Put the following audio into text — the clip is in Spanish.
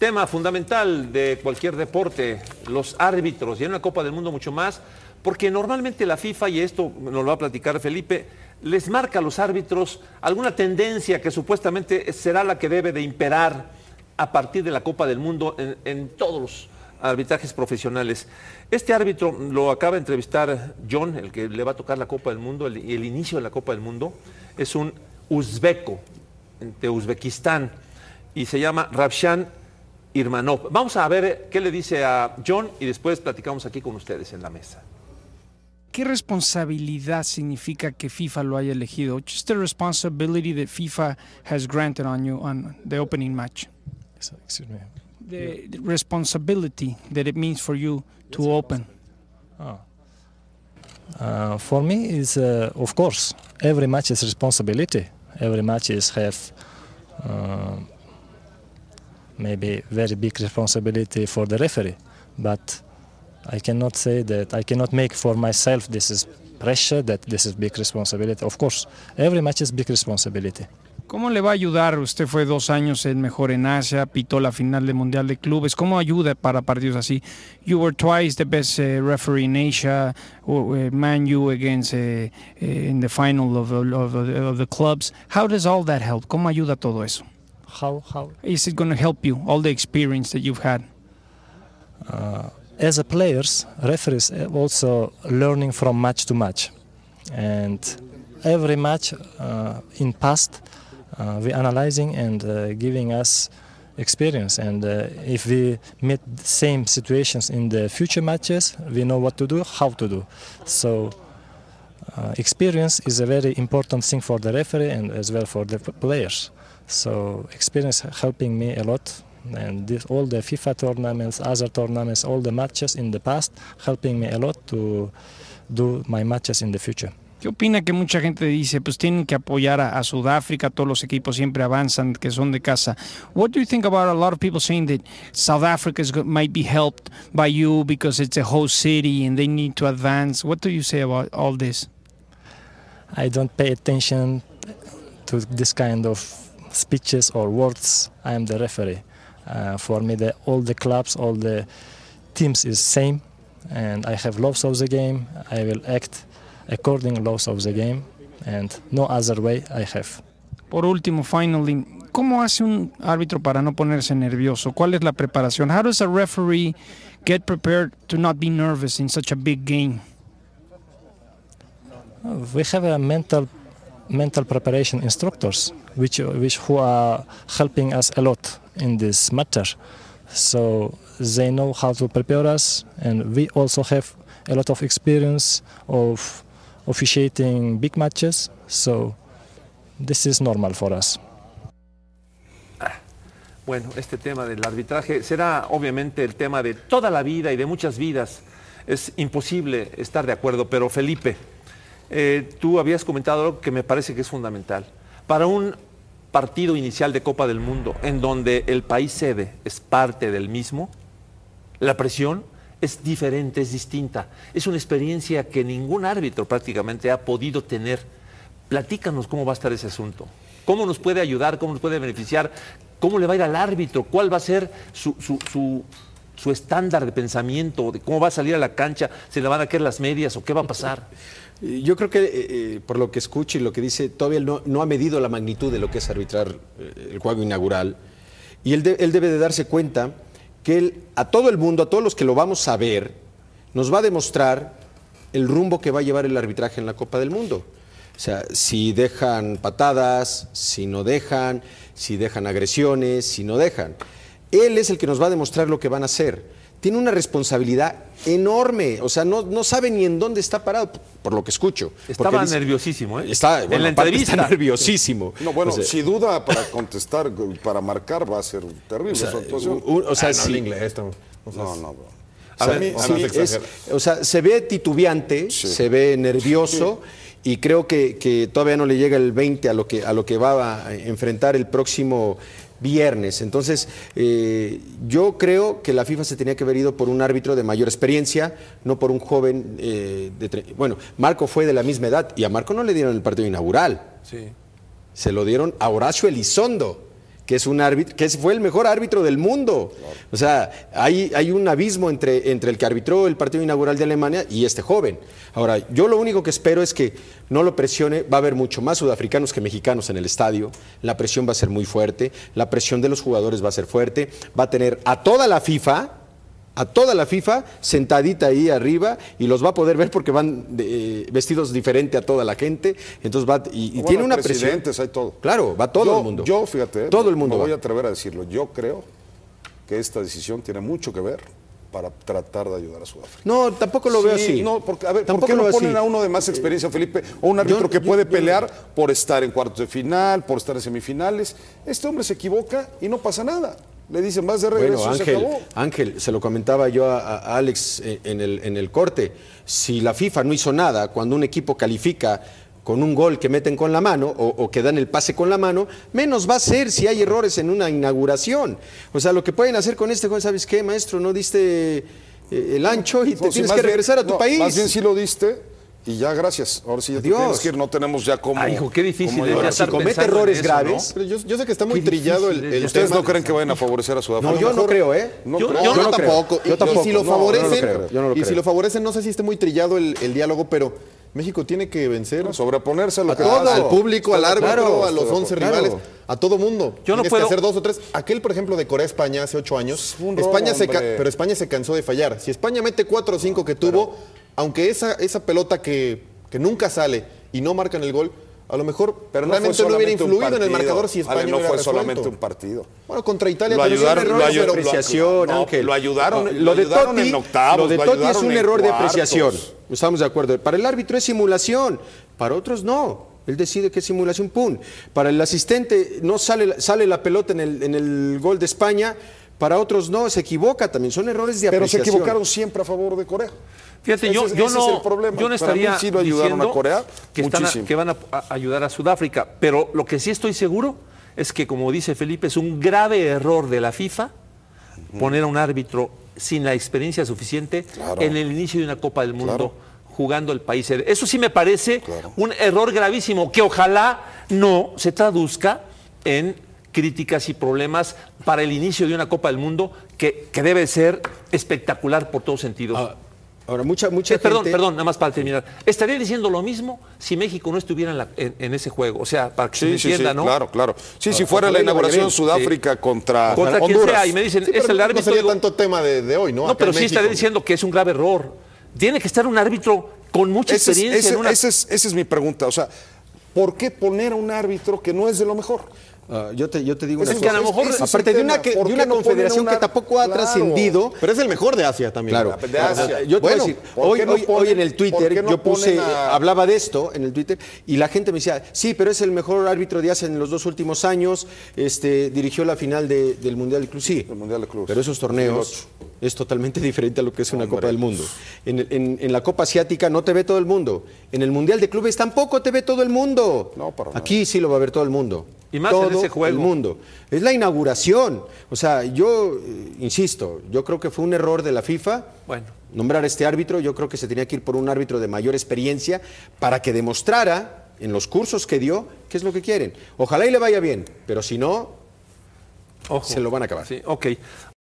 Tema fundamental de cualquier deporte, los árbitros, y en una Copa del Mundo mucho más, porque normalmente la FIFA, y esto nos lo va a platicar Felipe, les marca a los árbitros alguna tendencia que supuestamente será la que debe de imperar a partir de la Copa del Mundo en todos los arbitrajes profesionales. Este árbitro lo acaba de entrevistar John, el que le va a tocar la Copa del Mundo, el inicio de la Copa del Mundo, es un uzbeco de Uzbekistán y se llama Ravshan Irmanov. Vamos a ver qué le dice a John y después platicamos aquí con ustedes en la mesa. ¿Qué responsabilidad significa que FIFA lo haya elegido? Just the responsibility that FIFA has granted on you on the opening match. Excuse me. The responsibility that it means for you to open. For me is of course every match is responsibility. Every match have maybe very big responsibility for the referee, but I cannot say that I cannot make for myself this is pressure, that this is big responsibility. Of course, every match is big responsibility. ¿Cómo le va a ayudar? Usted fue 2 años el mejor en Asia, pitó la final del Mundial de Clubes. ¿Cómo ayuda para partidos así? You were twice the best referee in Asia, Man U against in the final of the clubs. How does all that help? ¿Cómo ayuda todo eso? How is it going to help you, all the experience that you've had? As a players, referees also learning from match to match, and every match in past we analyzing and giving us experience, and if we meet same situations in the future matches, we know what to do, how to do. So experience is a very important thing for the referee and as well for the players. So experience helping me a lot, and all the FIFA tournaments, other tournaments, all the matches in the past helping me a lot to do my matches in the future. ¿Qué opina que mucha gente dice, pues tienen que apoyar a Sudáfrica, todos los equipos siempre avanzan, que son de casa? What do you think about a lot of people saying that South Africa might be helped by you because it's a host city and they need to advance? What do you say about all this? I don't pay attention to this kind of speeches or words. I am the referee. For me, all the clubs, all the teams is same, and I have laws of the game. I will act according laws of the game, and no other way I have. Por último, finally, ¿cómo hace un árbitro para no ponerse nervioso? ¿Cuál es la preparación? How does a referee get prepared to not be nervous in such a big game? We have a mental preparation instructors, which who are helping us a lot in this matter. So they know how to prepare us, and we also have a lot of experience of officiating big matches. So this is normal for us. Bueno, este tema del arbitraje será obviamente el tema de toda la vida y de muchas vidas. Es imposible estar de acuerdo, pero Felipe, tú habías comentado algo que me parece que es fundamental. Para un partido inicial de Copa del Mundo, en donde el país sede es parte del mismo, la presión es diferente, es distinta. Es una experiencia que ningún árbitro prácticamente ha podido tener. Platícanos cómo va a estar ese asunto. ¿Cómo nos puede ayudar? ¿Cómo nos puede beneficiar? ¿Cómo le va a ir al árbitro? ¿Cuál va a ser su estándar de pensamiento? ¿De cómo va a salir a la cancha? ¿Se le van a caer las medias o qué va a pasar? Yo creo que por lo que escucho y lo que dice, todavía no ha medido la magnitud de lo que es arbitrar el juego inaugural. Y él debe de darse cuenta que él, a todo el mundo, a todos los que lo vamos a ver, nos va a demostrar el rumbo que va a llevar el arbitraje en la Copa del Mundo. O sea, si dejan patadas, si no dejan, si dejan agresiones, si no dejan. Él es el que nos va a demostrar lo que van a hacer. Tiene una responsabilidad enorme, o sea, no sabe ni en dónde está parado, por lo que escucho. Estaba nerviosísimo, ¿eh? Bueno, en la entrevista está nerviosísimo. No, bueno, o sea, si duda para contestar, para marcar, va a ser terrible su actuación. Sí. Inglés, no. O sea, se ve titubeante, sí, se ve nervioso, sí, y creo que todavía no le llega el 20 a lo que va a enfrentar el próximo viernes. Entonces, yo creo que la FIFA se tenía que haber ido por un árbitro de mayor experiencia, no por un joven bueno, Marco fue de la misma edad y a Marco no le dieron el partido inaugural. Sí. Se lo dieron a Horacio Elizondo, que es un árbitro, que fue el mejor árbitro del mundo. Claro. O sea, hay un abismo entre el que arbitró el partido inaugural de Alemania y este joven. Ahora, yo lo único que espero es que no lo presione. Va a haber mucho más sudafricanos que mexicanos en el estadio. La presión va a ser muy fuerte. La presión de los jugadores va a ser fuerte. Va a tener a toda la FIFA sentadita ahí arriba y los va a poder ver porque van vestidos diferente a toda la gente. Entonces bueno, tiene una presión. Hay todo. Claro, va todo el mundo. Yo, fíjate, todo el mundo me voy a atrever a decirlo. Yo creo que esta decisión tiene mucho que ver para tratar de ayudar a Sudáfrica. No, tampoco lo veo así. No, porque, a ver, ¿por qué no ponen a uno de más experiencia, Felipe? O un árbitro que puede pelear por estar en cuartos de final, por estar en semifinales. Este hombre se equivoca y no pasa nada. Le dicen, vas de regreso, bueno, se acabó. Ángel, se lo comentaba yo a Alex en el corte. Si la FIFA no hizo nada cuando un equipo califica con un gol que meten con la mano o que dan el pase con la mano, menos va a ser si hay errores en una inauguración. O sea, lo que pueden hacer con este gol, ¿sabes qué, maestro? No diste el ancho y te tienes que regresar a tu país. Más bien sí lo diste. Y ya, gracias. Ahora sí ya te tienes que ir, no tenemos ya cómo... Ay, hijo, qué difícil es si comete errores graves... ¿no? Pero yo sé que está muy trillado el ¿Ustedes tema. no creen que vayan a favorecer a Sudáfrica? No, yo no creo, ¿eh? Yo tampoco. Yo tampoco. Y si lo favorecen, si lo favorecen, no sé si esté muy trillado el diálogo, pero México tiene que vencer a sobreponerse a lo que todo, al público, al árbitro, claro, a los 11 rivales, a todo mundo. Yo no Tienes puedo... que hacer 2 o 3. Aquel, por ejemplo, de Corea-España hace 8 años, España pero España se cansó de fallar. Si España mete 4 o 5 que tuvo, aunque esa pelota que nunca sale y no marcan el gol, a lo mejor realmente no hubiera influido en el marcador si España no hubiera fue resuelto. solamente un partido. Bueno, contra Italia lo ayudaron, pero lo ayudaron, lo ayudaron en octavos. Lo de Totti es un error de apreciación. Estamos de acuerdo. Para el árbitro es simulación, para otros no. Él decide que es simulación, pum. Para el asistente no sale la pelota en el gol de España, para otros no, se equivoca también. Son errores de apreciación. Pero se equivocaron siempre a favor de Corea. Fíjate, yo no estaría sí lo ayudaron diciendo a Corea que van a ayudar a Sudáfrica, pero lo que sí estoy seguro es que, como dice Felipe, es un grave error de la FIFA poner a un árbitro sin la experiencia suficiente en el inicio de una Copa del Mundo jugando el país. Eso sí me parece un error gravísimo que ojalá no se traduzca en críticas y problemas para el inicio de una Copa del Mundo que debe ser espectacular por todos sentidos. Ahora, mucha gente... Perdón, nada más para terminar. Estaría diciendo lo mismo si México no estuviera en ese juego. O sea, para que se entienda, ¿no? Claro. Sí, si fuera la inauguración Sudáfrica contra quien Honduras. sea, y me dicen, es el árbitro... No sería tanto tema de hoy, ¿no? No, pero sí estaría diciendo que es un grave error. Tiene que estar un árbitro con mucha experiencia. Esa es mi pregunta. O sea, ¿por qué poner a un árbitro que no es de lo mejor? Yo te digo una cosa. Que a lo mejor aparte de una confederación que tampoco ha trascendido. Pero es el mejor de Asia también. Claro. De Asia. Yo te voy a decir, hoy en el Twitter, hablaba de esto en el Twitter, y la gente me decía, sí, pero es el mejor árbitro de Asia en los 2 últimos años, dirigió la final del Mundial de Clubes. Sí, el Mundial de Clubes. Pero esos torneos es totalmente diferente a lo que es una Copa del Mundo. En la Copa Asiática no te ve todo el mundo. En el Mundial de Clubes tampoco te ve todo el mundo. No, para nada. Aquí sí lo va a ver todo el mundo. Y más en ese juego. El mundo. Es la inauguración. O sea, yo insisto, yo creo que fue un error de la FIFA nombrar a este árbitro. Yo creo que se tenía que ir por un árbitro de mayor experiencia para que demostrara en los cursos que dio qué es lo que quieren. Ojalá y le vaya bien, pero si no, se lo van a acabar. Sí, ok.